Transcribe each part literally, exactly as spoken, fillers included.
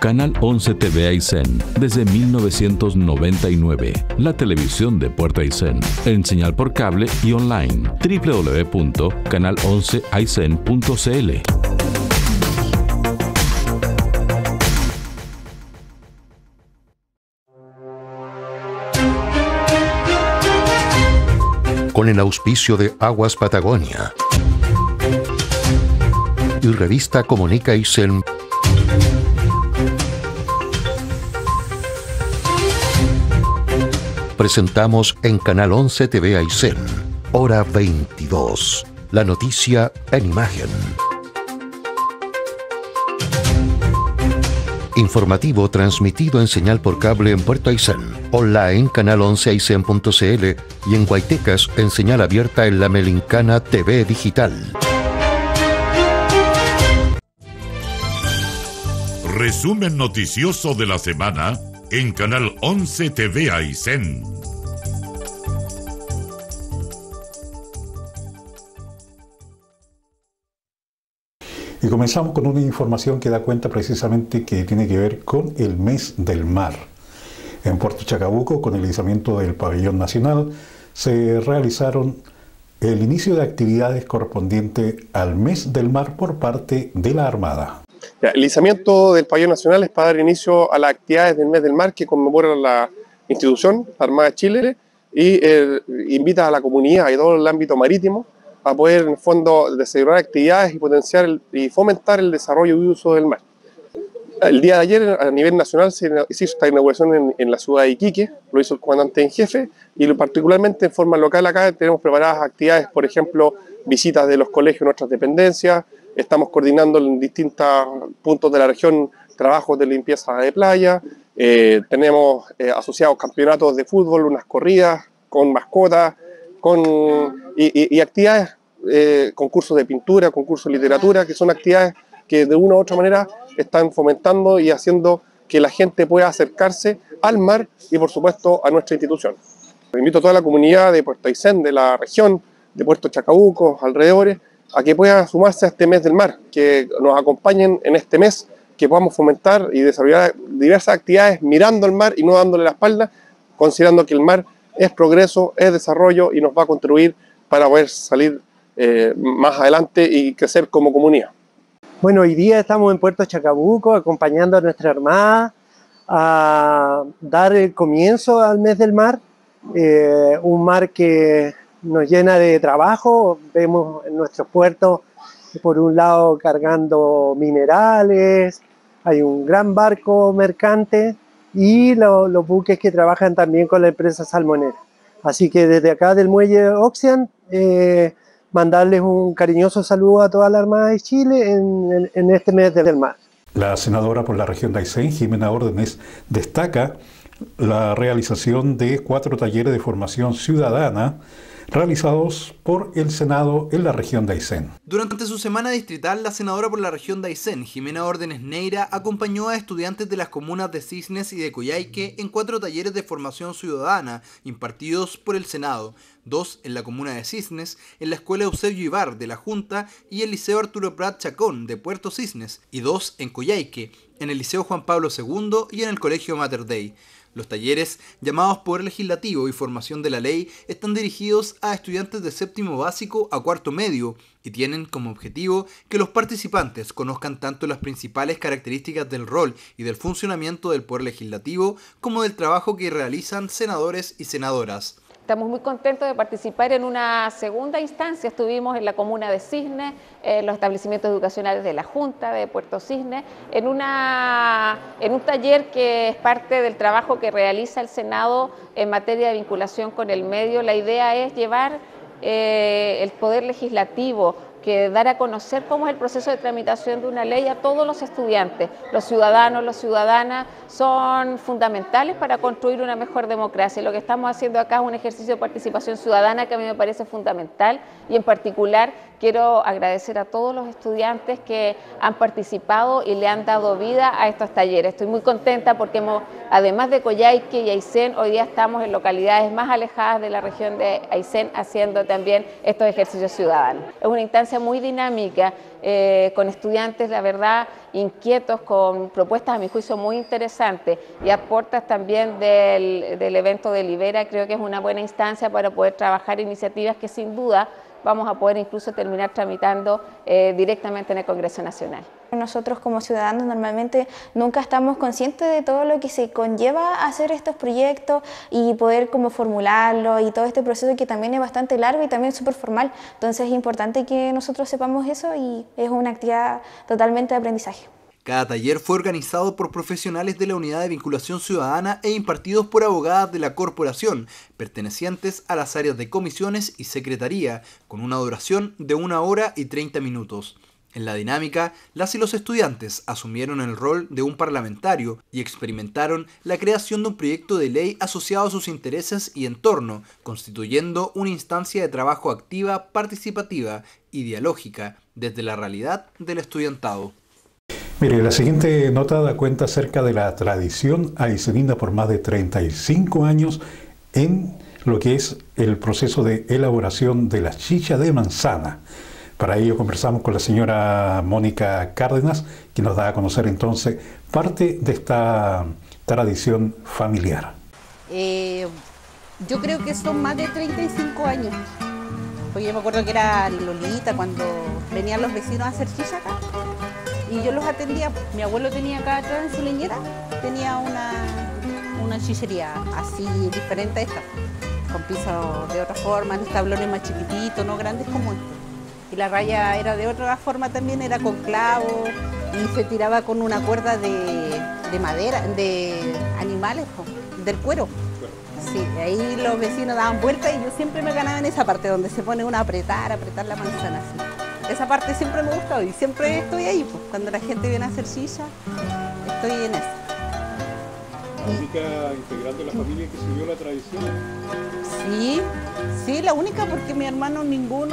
Canal once T V Aysén, desde mil novecientos noventa y nueve. La televisión de Puerto Aysén, en señal por cable y online. doble u doble u doble u punto canal once aysén punto c l. Con el auspicio de Aguas Patagonia y Revista Comunica Aysén, presentamos en Canal once T V Aysén, hora veintidós, la noticia en imagen. Informativo transmitido en señal por cable en Puerto Aysén, online canal once aysén punto c l y en Guaytecas en señal abierta en la Melincana T V Digital. Resumen noticioso de la semana en Canal once T V Aysén. Y comenzamos con una información que da cuenta precisamente que tiene que ver con el mes del mar. En Puerto Chacabuco, con el izamiento del pabellón nacional, se realizaron el inicio de actividades correspondiente al mes del mar por parte de la Armada. Ya, el izamiento del pabellón nacional es para dar inicio a las actividades del mes del mar que conmemora la institución, la Armada de Chile, y eh, invita a la comunidad y todo el ámbito marítimo a poder, en el fondo, desarrollar actividades y potenciar el, y fomentar el desarrollo y uso del mar. El día de ayer, a nivel nacional, se hizo esta inauguración en, en la ciudad de Iquique, lo hizo el comandante en jefe, y particularmente en forma local acá tenemos preparadas actividades, por ejemplo, visitas de los colegios en nuestras dependencias, estamos coordinando en distintos puntos de la región trabajos de limpieza de playa, eh, tenemos eh, asociados campeonatos de fútbol, unas corridas con mascotas, con, y, y, y actividades, eh, concursos de pintura, concursos de literatura, que son actividades que de una u otra manera están fomentando y haciendo que la gente pueda acercarse al mar y por supuesto a nuestra institución. Invito a toda la comunidad de Puerto Aysén, de la región, de Puerto Chacabuco, alrededores, a que puedan sumarse a este mes del mar, que nos acompañen en este mes, que podamos fomentar y desarrollar diversas actividades mirando al mar y no dándole la espalda, considerando que el mar es progreso, es desarrollo y nos va a contribuir para poder salir eh, más adelante y crecer como comunidad. Bueno, hoy día estamos en Puerto Chacabuco acompañando a nuestra Armada a dar el comienzo al mes del mar, eh, un mar que nos llena de trabajo. Vemos en nuestros puertos, por un lado, cargando minerales, hay un gran barco mercante y lo, los buques que trabajan también con la empresa salmonera. Así que desde acá del muelle Oxian, eh, mandarles un cariñoso saludo a toda la Armada de Chile en, en, en este mes del mar. La senadora por la región de Aysén, Jimena Órdenes, destaca la realización de cuatro talleres de formación ciudadana realizados por el Senado en la región de Aysén. Durante su semana distrital, la senadora por la región de Aysén, Jimena Órdenes Neira, acompañó a estudiantes de las comunas de Cisnes y de Coyhaique en cuatro talleres de formación ciudadana impartidos por el Senado, dos en la comuna de Cisnes, en la Escuela Eusebio Ibar de la Junta y el Liceo Arturo Prat Chacón de Puerto Cisnes, y dos en Coyhaique, en el Liceo Juan Pablo segundo y en el Colegio Mater Dei. Los talleres, llamados Poder Legislativo y Formación de la Ley, están dirigidos a estudiantes de séptimo básico a cuarto medio y tienen como objetivo que los participantes conozcan tanto las principales características del rol y del funcionamiento del Poder Legislativo como del trabajo que realizan senadores y senadoras. Estamos muy contentos de participar en una segunda instancia. Estuvimos en la comuna de Cisnes, en los establecimientos educacionales de la Junta de Puerto Cisnes, en, una, en un taller que es parte del trabajo que realiza el Senado en materia de vinculación con el medio. La idea es llevar eh, el poder legislativo, que dar a conocer cómo es el proceso de tramitación de una ley a todos los estudiantes. Los ciudadanos, las ciudadanas son fundamentales para construir una mejor democracia. Lo que estamos haciendo acá es un ejercicio de participación ciudadana que a mí me parece fundamental y en particular quiero agradecer a todos los estudiantes que han participado y le han dado vida a estos talleres. Estoy muy contenta porque hemos, además de Coyhaique y Aysén, hoy día estamos en localidades más alejadas de la región de Aysén haciendo también estos ejercicios ciudadanos. Es una instancia instancia muy dinámica, eh, con estudiantes, la verdad, inquietos, con propuestas, a mi juicio, muy interesantes, y aportas también del, del evento de Libera. Creo que es una buena instancia para poder trabajar iniciativas que sin duda vamos a poder incluso terminar tramitando eh, directamente en el Congreso Nacional. Nosotros como ciudadanos normalmente nunca estamos conscientes de todo lo que se conlleva a hacer estos proyectos y poder como formularlo y todo este proceso que también es bastante largo y también súper formal. Entonces es importante que nosotros sepamos eso y es una actividad totalmente de aprendizaje. Cada taller fue organizado por profesionales de la Unidad de Vinculación Ciudadana e impartidos por abogadas de la corporación, pertenecientes a las áreas de comisiones y secretaría, con una duración de una hora y treinta minutos. En la dinámica, las y los estudiantes asumieron el rol de un parlamentario y experimentaron la creación de un proyecto de ley asociado a sus intereses y entorno, constituyendo una instancia de trabajo activa, participativa y dialógica desde la realidad del estudiantado. Mire, la siguiente nota da cuenta acerca de la tradición aicenina por más de treinta y cinco años en lo que es el proceso de elaboración de la chicha de manzana. Para ello conversamos con la señora Mónica Cárdenas, que nos da a conocer entonces parte de esta tradición familiar. Eh, yo creo que son más de treinta y cinco años. Porque yo me acuerdo que era Lolita cuando venían los vecinos a hacer chicha acá. Y yo los atendía. Mi abuelo tenía acá atrás en su leñera, tenía una, una chichería así diferente a esta, con piso de otra forma, en tablones más chiquititos, no grandes como este. Y la raya era de otra forma también, era con clavos y se tiraba con una cuerda de, de madera, de animales, del cuero. Sí, ahí los vecinos daban vueltas y yo siempre me ganaba en esa parte donde se pone uno a apretar, a apretar la manzana así. Esa parte siempre me gustó y siempre estoy ahí, pues, cuando la gente viene a hacer chicha, estoy en eso. ¿La única integrante de la familia que siguió la tradición? Sí, sí, la única, porque mi hermano ninguno,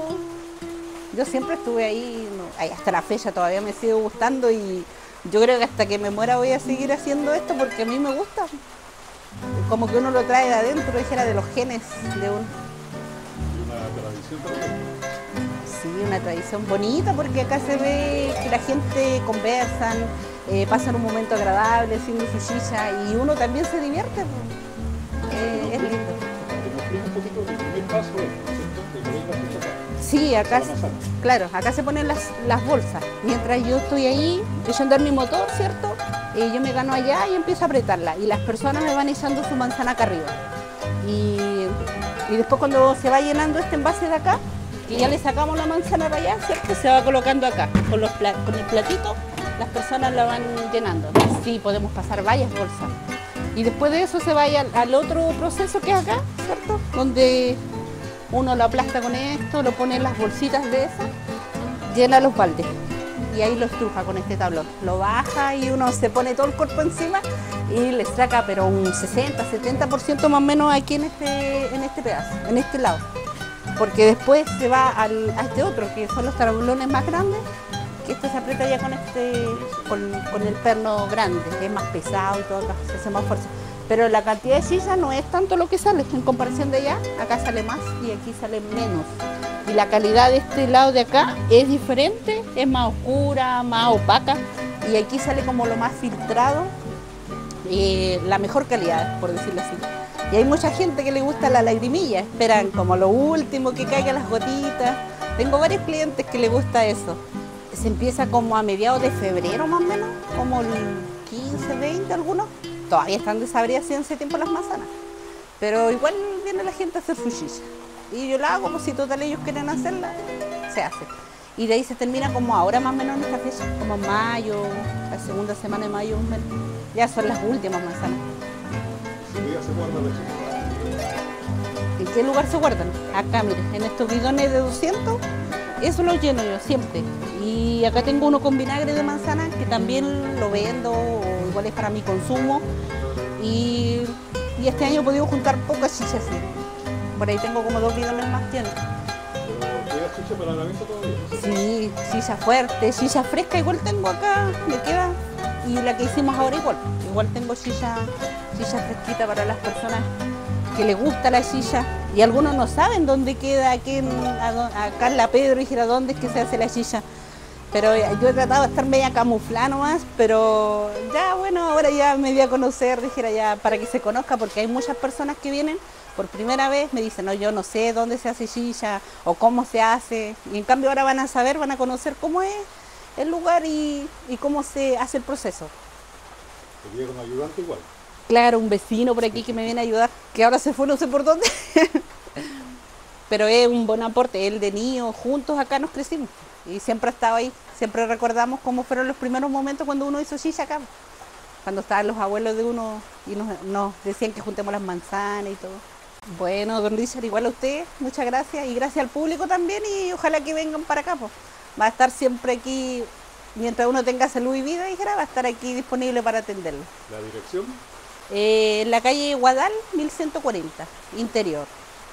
yo siempre estuve ahí, no, hasta la fecha todavía me sigue gustando y yo creo que hasta que me muera voy a seguir haciendo esto porque a mí me gusta. Como que uno lo trae de adentro, dijera, de los genes de uno. ¿Una tradición también? Sí, una tradición bonita porque acá se ve que la gente conversan, eh, pasan un momento agradable haciendo su chicha y uno también se divierte. Eh, es lindo. ¿Te un poquito del primer paso de poner la chicha acá? Sí, acá, claro, acá se ponen las, las bolsas. Mientras yo estoy ahí echando mi motor, ¿cierto? Eh, yo me gano allá y empiezo a apretarla y las personas me van echando su manzana acá arriba. Y, y después cuando se va llenando este envase de acá, y ya le sacamos la manzana para allá, ¿cierto? Se va colocando acá, con, los con el platito, las personas la van llenando. Sí, podemos pasar varias bolsas. Y después de eso se va al, al otro proceso que es acá, ¿cierto? Donde uno lo aplasta con esto, lo pone en las bolsitas de esas, llena los baldes. Y ahí lo estruja con este tablón. Lo baja y uno se pone todo el cuerpo encima y le saca pero un sesenta, setenta por ciento más o menos aquí en este, en este pedazo, en este lado. Porque después se va al, a este otro, que son los tablones más grandes, que este se aprieta ya con, este, con, con el perno grande, que es más pesado y todo, acá se hace más fuerza. Pero la cantidad de chicha no es tanto lo que sale, en comparación de allá, acá sale más y aquí sale menos. Y la calidad de este lado de acá es diferente, es más oscura, más opaca, y aquí sale como lo más filtrado, eh, la mejor calidad, por decirlo así. Y hay mucha gente que le gusta la lagrimilla, esperan como lo último que caigan las gotitas. Tengo varios clientes que les gusta eso. Se empieza como a mediados de febrero más o menos, como el quince, veinte algunos. Todavía están desabridas hace tiempo las manzanas. Pero igual viene la gente a hacer su chicha. Y yo la hago como si total ellos quieren hacerla, se hace. Y de ahí se termina como ahora más o menos en esta fecha, como en mayo, la segunda semana de mayo, ya son las últimas manzanas. Se guarda la chicha. ¿En qué lugar se guardan? Acá, miren, en estos bidones de doscientos, eso lo lleno yo siempre. Y acá tengo uno con vinagre de manzana que también lo vendo, o igual es para mi consumo. Y, y este año he podido juntar pocas chichas así. Por ahí tengo como dos bidones más llenos. ¿Pero queda chicha para la venta todavía? Sí, chicha fuerte, chicha fresca igual tengo acá, me queda. Y la que hicimos ahora igual. Igual tengo chicha, chicha fresquita para las personas que les gusta la chicha Y algunos no saben dónde queda, aquí en, acá en La Pedro, dijera dónde es que se hace la chicha. Pero yo he tratado de estar media camuflada nomás, pero ya bueno, ahora ya me voy a conocer, dijera ya, para que se conozca, porque hay muchas personas que vienen por primera vez, me dicen, no, yo no sé dónde se hace chicha o cómo se hace, y en cambio ahora van a saber, van a conocer cómo es el lugar y, y cómo se hace el proceso. ¿Te llega un ayudante igual? Claro, un vecino por aquí que me viene a ayudar, que ahora se fue no sé por dónde, pero es un buen aporte, él de niño, juntos acá nos crecimos. Y siempre ha estado ahí, siempre recordamos cómo fueron los primeros momentos cuando uno hizo chicha acá. Cuando estaban los abuelos de uno y nos, nos decían que juntemos las manzanas y todo. Bueno, don Richard, igual a usted, muchas gracias. Y gracias al público también y ojalá que vengan para acá. Pues. Va a estar siempre aquí, mientras uno tenga salud y vida, dijera, va a estar aquí disponible para atenderlo. ¿La dirección? Eh, en la calle Guadal, mil ciento cuarenta, interior.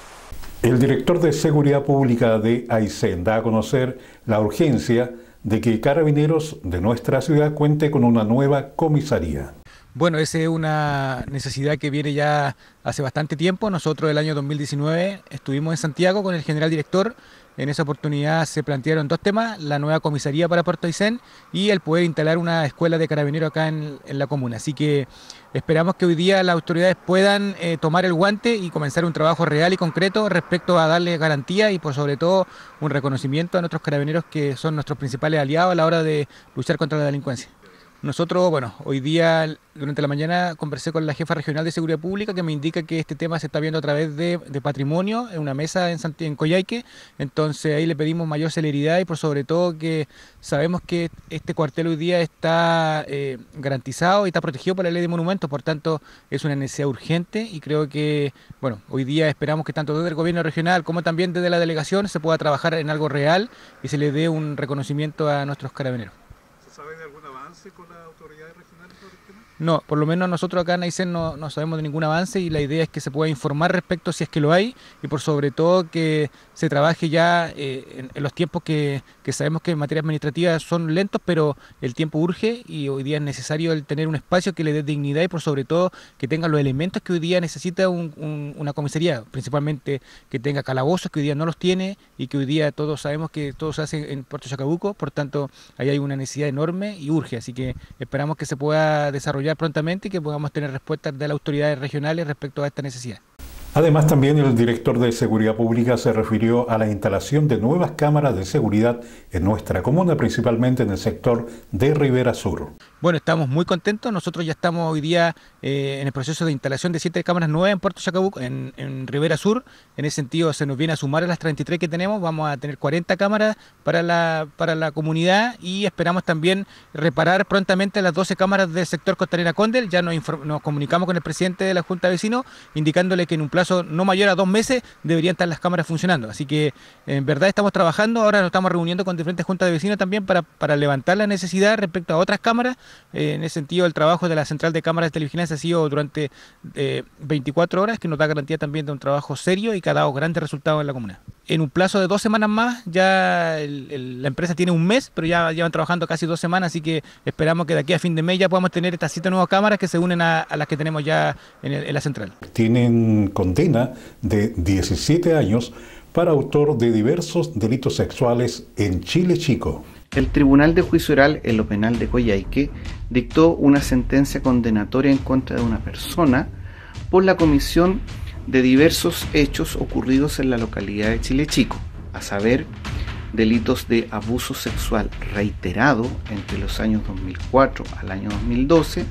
El director de Seguridad Pública de Aysén da a conocer la urgencia de que Carabineros de nuestra ciudad cuente con una nueva comisaría. Bueno, esa es una necesidad que viene ya hace bastante tiempo. Nosotros el año dos mil diecinueve estuvimos en Santiago con el general director. En esa oportunidad se plantearon dos temas, la nueva comisaría para Puerto Aysén y el poder instalar una escuela de carabineros acá en, en la comuna. Así que esperamos que hoy día las autoridades puedan eh, tomar el guante y comenzar un trabajo real y concreto respecto a darle garantía y por sobre todo un reconocimiento a nuestros carabineros que son nuestros principales aliados a la hora de luchar contra la delincuencia. Nosotros, bueno, hoy día durante la mañana conversé con la jefa regional de Seguridad Pública que me indica que este tema se está viendo a través de, de patrimonio en una mesa en, Santi, en Coyhaique, entonces ahí le pedimos mayor celeridad y por sobre todo que sabemos que este cuartel hoy día está eh, garantizado y está protegido por la ley de monumentos, por tanto es una necesidad urgente y creo que, bueno, hoy día esperamos que tanto desde el gobierno regional como también desde la delegación se pueda trabajar en algo real y se le dé un reconocimiento a nuestros carabineros. ¿Sabe de algún avance con las autoridades regionales sobre el tema? No, por lo menos nosotros acá en Aysén no, no sabemos de ningún avance y la idea es que se pueda informar respecto si es que lo hay y por sobre todo que se trabaje ya eh, en, en los tiempos que, que sabemos que en materia administrativa son lentos, pero el tiempo urge y hoy día es necesario el tener un espacio que le dé dignidad y por sobre todo que tenga los elementos que hoy día necesita un, un, una comisaría, principalmente que tenga calabozos que hoy día no los tiene y que hoy día todos sabemos que todo se hace en Puerto Chacabuco, por tanto ahí hay una necesidad enorme y urge, así que esperamos que se pueda desarrollar prontamente y que podamos tener respuestas de las autoridades regionales respecto a esta necesidad. Además, también el director de Seguridad Pública se refirió a la instalación de nuevas cámaras de seguridad en nuestra comuna, principalmente en el sector de Rivera Sur. Bueno, estamos muy contentos. Nosotros ya estamos hoy día eh, en el proceso de instalación de siete cámaras nuevas en Puerto Chacabuco, en, en Rivera Sur. En ese sentido se nos viene a sumar a las treinta y tres que tenemos. Vamos a tener cuarenta cámaras para la, para la comunidad y esperamos también reparar prontamente las doce cámaras del sector Costanera Condel. Ya nos, nos comunicamos con el presidente de la Junta de Vecinos indicándole que en un plazo no mayor a dos meses deberían estar las cámaras funcionando. Así que en verdad estamos trabajando. Ahora nos estamos reuniendo con diferentes juntas de vecinos también para, para levantar la necesidad respecto a otras cámaras. Eh, en ese sentido, el trabajo de la Central de Cámaras de Televigilancia ha sido durante eh, veinticuatro horas, que nos da garantía también de un trabajo serio y que ha dado grandes resultados en la comuna. En un plazo de dos semanas más, ya el, el, la empresa tiene un mes, pero ya llevan trabajando casi dos semanas, así que esperamos que de aquí a fin de mes ya podamos tener estas siete nuevas cámaras que se unen a, a las que tenemos ya en, el, en la central. Tienen condena de diecisiete años para autor de diversos delitos sexuales en Chile Chico. El Tribunal de Juicio Oral en lo Penal de Coyhaique dictó una sentencia condenatoria en contra de una persona por la comisión de diversos hechos ocurridos en la localidad de Chile Chico, a saber, delitos de abuso sexual reiterado entre los años dos mil cuatro al año dos mil doce,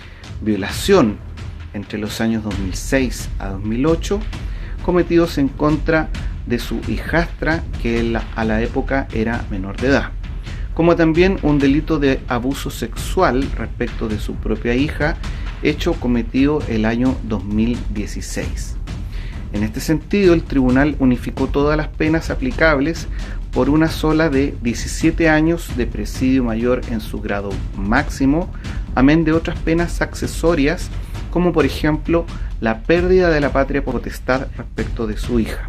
violación entre los años dos mil seis a dos mil ocho, cometidos en contra de su hijastra, que a la época era menor de edad, como también un delito de abuso sexual respecto de su propia hija, hecho cometido el año dos mil dieciséis. En este sentido, el tribunal unificó todas las penas aplicables por una sola de diecisiete años de presidio mayor en su grado máximo, amén de otras penas accesorias, como por ejemplo la pérdida de la patria potestad respecto de su hija.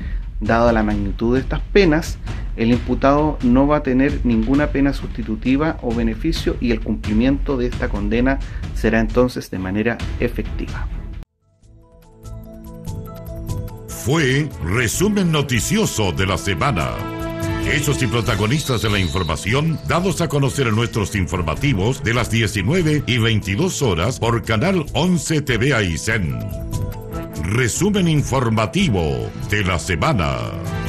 Dada la magnitud de estas penas, el imputado no va a tener ninguna pena sustitutiva o beneficio y el cumplimiento de esta condena será entonces de manera efectiva. fue Resumen Noticioso de la Semana. Hechos y protagonistas de la información dados a conocer en nuestros informativos de las diecinueve y veintidós horas por Canal once T V Aysén. Resumen informativo de la semana.